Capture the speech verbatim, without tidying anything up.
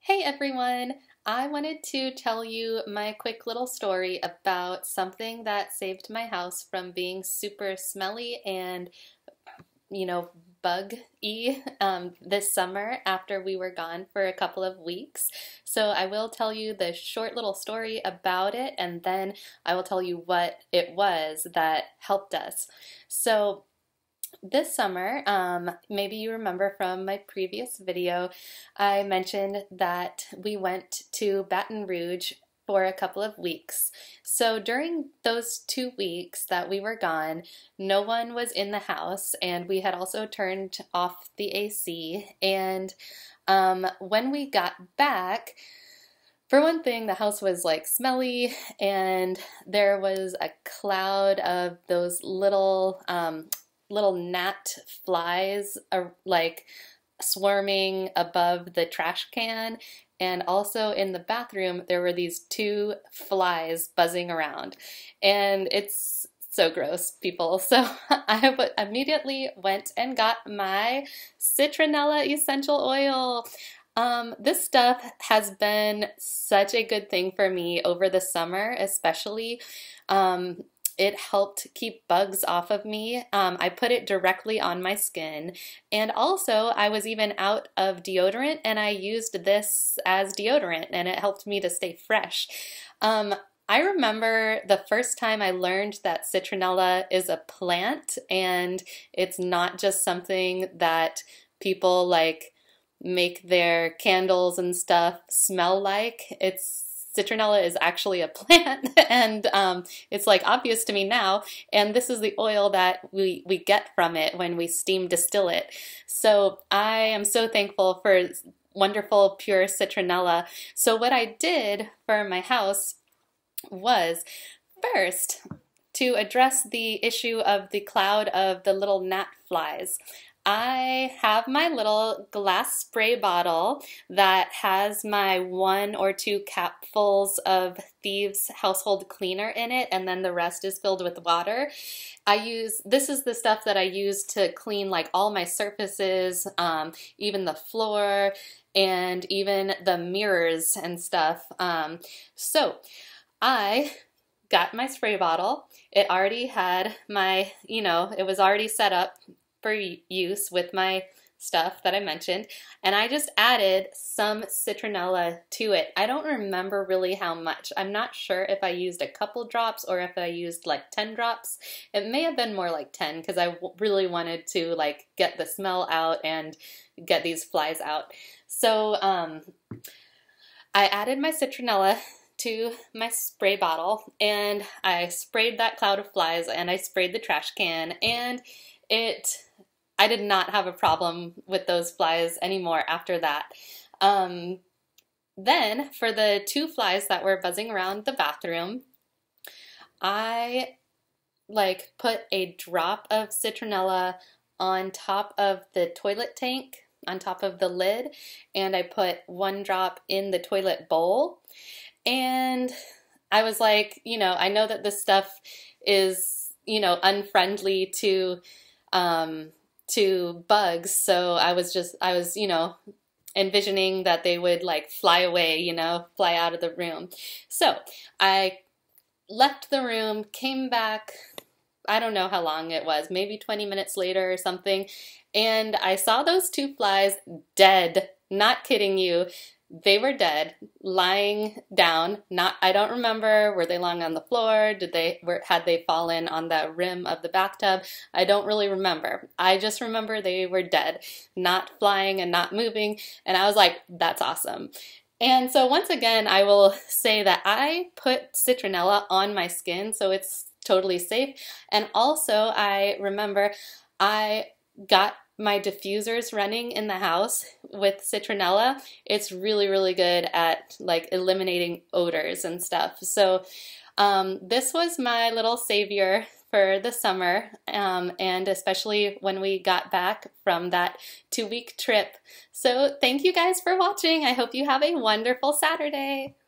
Hey everyone! I wanted to tell you my quick little story about something that saved my house from being super smelly and, you know, bug-y um, this summer after we were gone for a couple of weeks. So I will tell you the short little story about it, and then I will tell you what it was that helped us. So this summer, um, maybe you remember from my previous video, I mentioned that we went to Baton Rouge for a couple of weeks. So during those two weeks that we were gone, no one was in the house, and we had also turned off the A C. And um, when we got back, for one thing, the house was like smelly, and there was a cloud of those little um, little gnat flies are like swarming above the trash can, and also in the bathroom there were these two flies buzzing around, and it's so gross, people. So I immediately went and got my Citronella essential oil. Um, this stuff has been such a good thing for me over the summer, especially. Um, It helped keep bugs off of me. Um, I put it directly on my skin, and also I was even out of deodorant, and I used this as deodorant, and it helped me to stay fresh. Um, I remember the first time I learned that citronella is a plant, and it's not just something that people like make their candles and stuff smell like. It's Citronella is actually a plant, and um, it's like obvious to me now, and this is the oil that we, we get from it when we steam distill it. So I am so thankful for wonderful pure citronella. So what I did for my house was, first, to address the issue of the cloud of the little gnat flies, I have my little glass spray bottle that has my one or two capfuls of Thieves household cleaner in it, and then the rest is filled with water. I use, this is the stuff that I use to clean like all my surfaces, um, even the floor, and even the mirrors and stuff. Um, so I got my spray bottle. It already had my, you know, it was already set up for use with my stuff that I mentioned, and I just added some citronella to it. I don't remember really how much. I'm not sure if I used a couple drops or if I used like ten drops. It may have been more like ten, because I really wanted to like get the smell out and get these flies out. So um, I added my citronella to my spray bottle, and I sprayed that cloud of flies, and I sprayed the trash can, and it I did not have a problem with those flies anymore after that. Um, then for the two flies that were buzzing around the bathroom, I like put a drop of citronella on top of the toilet tank, on top of the lid, and I put one drop in the toilet bowl. And I was like, you know, I know that this stuff is, you know, unfriendly to um, to bugs, so I was just, I was, you know, envisioning that they would like fly away, you know, fly out of the room. So I left the room, came back, I don't know how long it was, maybe twenty minutes later or something, and I saw those two flies dead. Not kidding you. They were dead, lying down. Not, I don't remember, were they lying on the floor? Did they, were, had they fallen on the rim of the bathtub? I don't really remember. I just remember they were dead, not flying and not moving, and I was like, that's awesome. And so once again, I will say that I put citronella on my skin, so it's totally safe. And also, I remember I got my diffusers running in the house with citronella. It's really, really good at like eliminating odors and stuff. So um, this was my little savior for the summer, um, and especially when we got back from that two-week trip. So thank you guys for watching. I hope you have a wonderful Saturday.